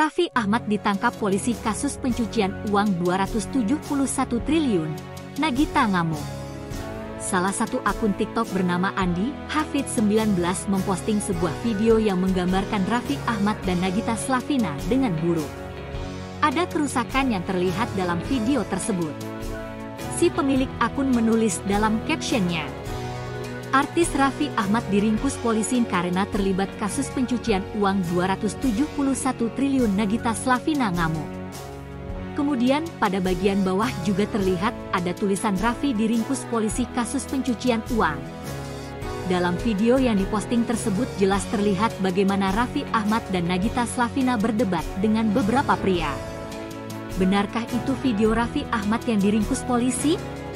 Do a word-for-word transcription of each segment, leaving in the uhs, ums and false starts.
Raffi Ahmad ditangkap polisi kasus pencucian uang dua ratus tujuh puluh satu triliun. Nagita ngamuk. Salah satu akun TikTok bernama Andi Hafid sembilan belas memposting sebuah video yang menggambarkan Raffi Ahmad dan Nagita Slavina dengan buruk. Ada kerusakan yang terlihat dalam video tersebut. Si pemilik akun menulis dalam captionnya, "Artis Raffi Ahmad diringkus polisi karena terlibat kasus pencucian uang dua ratus tujuh puluh satu triliun. Nagita Slavina ngamuk." Kemudian pada bagian bawah juga terlihat ada tulisan Raffi diringkus polisi kasus pencucian uang. Dalam video yang diposting tersebut jelas terlihat bagaimana Raffi Ahmad dan Nagita Slavina berdebat dengan beberapa pria. Benarkah itu video Raffi Ahmad yang diringkus polisi?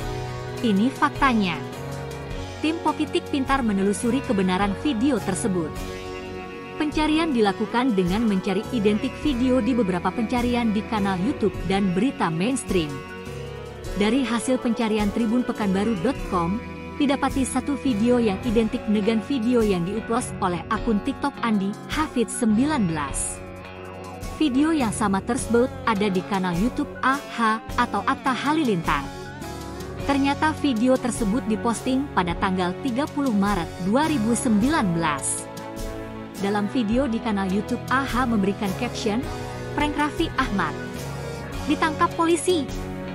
Ini faktanya. Tim Pokitik pintar menelusuri kebenaran video tersebut. Pencarian dilakukan dengan mencari identik video di beberapa pencarian di kanal YouTube dan berita mainstream. Dari hasil pencarian tribun pekanbaru titik com, didapati satu video yang identik dengan video yang diupload oleh akun TikTok Andi Hafid sembilan belas. Video yang sama tersebut ada di kanal YouTube A H atau Atta Halilintar. Ternyata video tersebut diposting pada tanggal tiga puluh Maret dua ribu sembilan belas. Dalam video di kanal YouTube A H memberikan caption, "Prank Raffi Ahmad ditangkap polisi.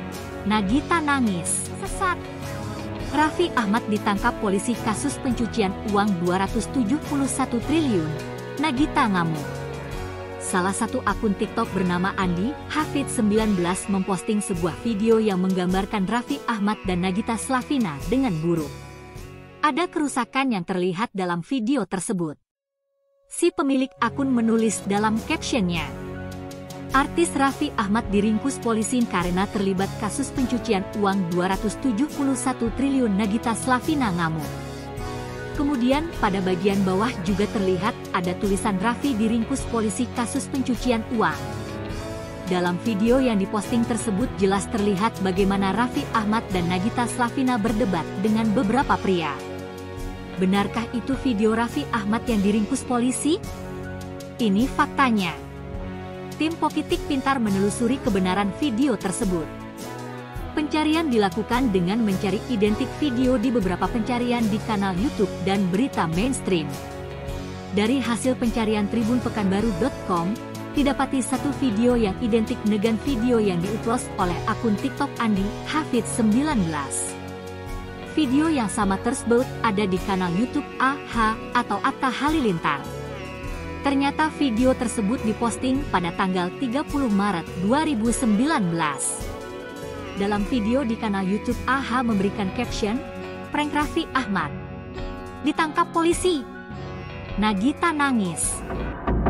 Nagita nangis, sesat." Raffi Ahmad ditangkap polisi kasus pencucian uang dua ratus tujuh puluh satu triliun. Nagita ngamuk. Salah satu akun TikTok bernama Andi Hafid sembilan belas memposting sebuah video yang menggambarkan Raffi Ahmad dan Nagita Slavina dengan buruk. Ada kerusakan yang terlihat dalam video tersebut. Si pemilik akun menulis dalam captionnya, "Artis Raffi Ahmad diringkus polisi karena terlibat kasus pencucian uang dua ratus tujuh puluh satu triliun. Nagita Slavina ngamuk." Kemudian pada bagian bawah juga terlihat ada tulisan Raffi diringkus polisi kasus pencucian uang. Dalam video yang diposting tersebut jelas terlihat bagaimana Raffi Ahmad dan Nagita Slavina berdebat dengan beberapa pria. Benarkah itu video Raffi Ahmad yang diringkus polisi? Ini faktanya. Tim Pokitik pintar menelusuri kebenaran video tersebut. Pencarian dilakukan dengan mencari identik video di beberapa pencarian di kanal YouTube dan berita mainstream. Dari hasil pencarian tribun pekanbaru titik com, didapati satu video yang identik dengan video yang diupload oleh akun TikTok Andi Hafid sembilan belas. Video yang sama tersebut ada di kanal YouTube A H atau Atta Halilintar. Ternyata video tersebut diposting pada tanggal tiga puluh Maret dua ribu sembilan belas. Dalam video di kanal YouTube A H memberikan caption, "Prank Raffi Ahmad ditangkap polisi. Nagita nangis."